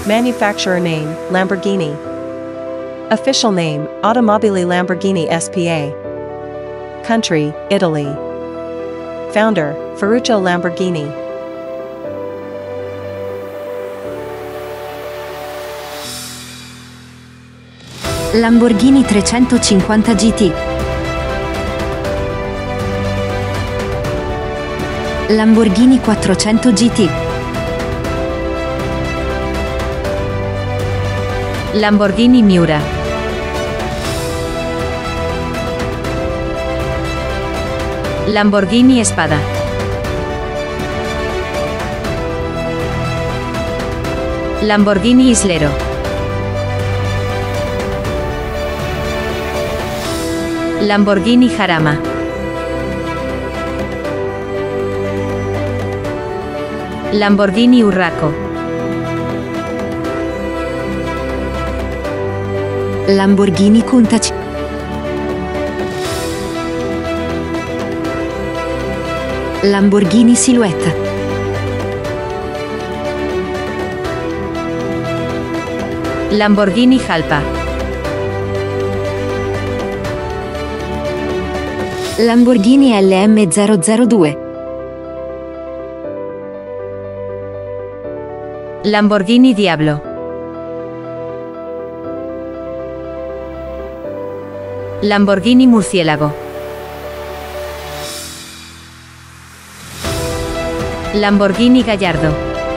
Manufacturer name, Lamborghini. Official name, Automobili Lamborghini SPA. Country, Italy. Founder, Ferruccio Lamborghini. Lamborghini 350 GT. Lamborghini 400 GT. Lamborghini Miura. Lamborghini Espada. Lamborghini Islero. Lamborghini Jarama. Lamborghini Urraco. Lamborghini Countach. Lamborghini Silhouette. Lamborghini Jalpa. Lamborghini LM002. Lamborghini Diablo. Lamborghini Murciélago. Lamborghini Gallardo.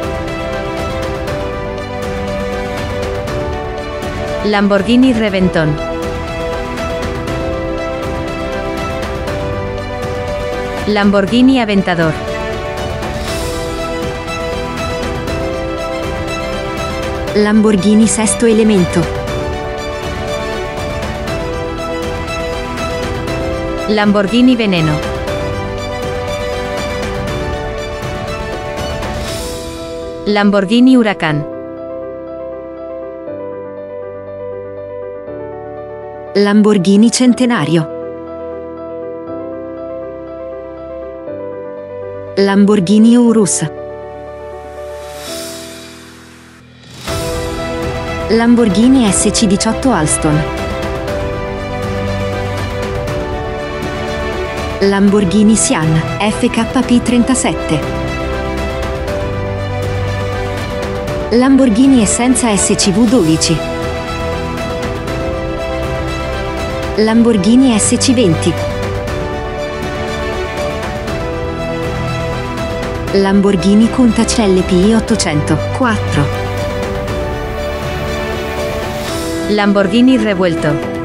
Lamborghini Reventón. Lamborghini Aventador. Lamborghini Sesto Elemento. Lamborghini Veneno. Lamborghini Huracán. Lamborghini Centenario. Lamborghini Urus. Lamborghini SC18 Alston. Lamborghini Sian FKP37. Lamborghini Essenza SCV12. Lamborghini SC20. Lamborghini Countach LPI 804. Lamborghini Revuelto.